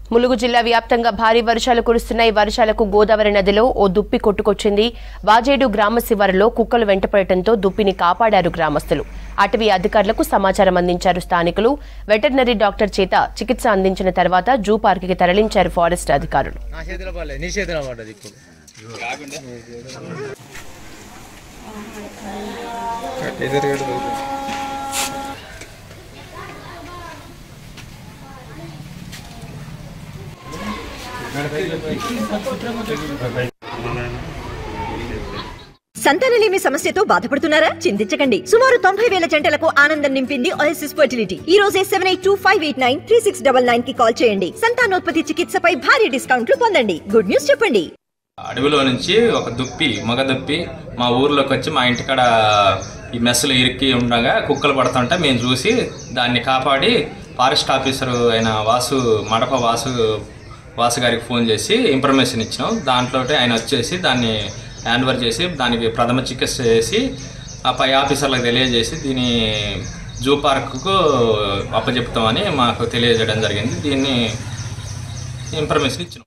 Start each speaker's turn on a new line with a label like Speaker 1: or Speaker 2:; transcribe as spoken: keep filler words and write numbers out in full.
Speaker 1: ములుగు జిల్లా వ్యాప్తంగా భారీ వర్షాలు కురుస్తున్నాయి. వర్షాలకు గోదావరి నదిలో ఓ దుప్పి కొట్టుకొచ్చింది. వాజేడు గ్రామ శివారులో కుక్కలు వెంటపడటంతో దుప్పిని కాపాడారు గ్రామస్తులు. అటవీ అధికారులకు సమాచారం అందించారు స్థానికులు. వెటర్నరీ డాక్టర్ చేత చికిత్స అందించిన తర్వాత జూ పార్క్ కి తరలించారు ఫారెస్ట్ అధికారులు.
Speaker 2: సంతానలేమి సమస్యతో బాధపడుతున్నారా? చింతించకండి. సుమారు తొంభై వేల జంటలకు ఆనందం నింపింది ఓఎస్ఎస్ ఫర్టిలిటీ. ఈ రోజే seven eight two five eight nine three six double nine కి కాల్ చేయండి. సంతానోత్పత్తి చికిత్సపై భారీ డిస్కౌంట్లు పొందండి. గుడ్ న్యూస్ చెప్పండి.
Speaker 3: అడవిలో నుంచి ఒక దుప్పి మగ దుప్పి మా ఊర్లోకి వచ్చి మా ఇంటికాడ ఈ మెస్సులు ఇరికి ఉండగా కుక్కలు పడుతుంటే మేము చూసి దాన్ని కాపాడి ఫారెస్ట్ ఆఫీసర్ అయిన వాసు మడప వాసు వాసు గారికి ఫోన్ చేసి ఇన్ఫర్మేషన్ ఇచ్చినాం. దాంట్లో ఆయన వచ్చేసి దాన్ని హ్యాండ్ ఓవర్ చేసి దానికి ప్రథమ చికిత్స చేసి ఆ పై ఆఫీసర్లకు తెలియజేసి దీన్ని జూ పార్కుకు అప్పచెప్తామని మాకు తెలియజేయడం జరిగింది. దీన్ని ఇన్ఫర్మేషన్ ఇచ్చినాం.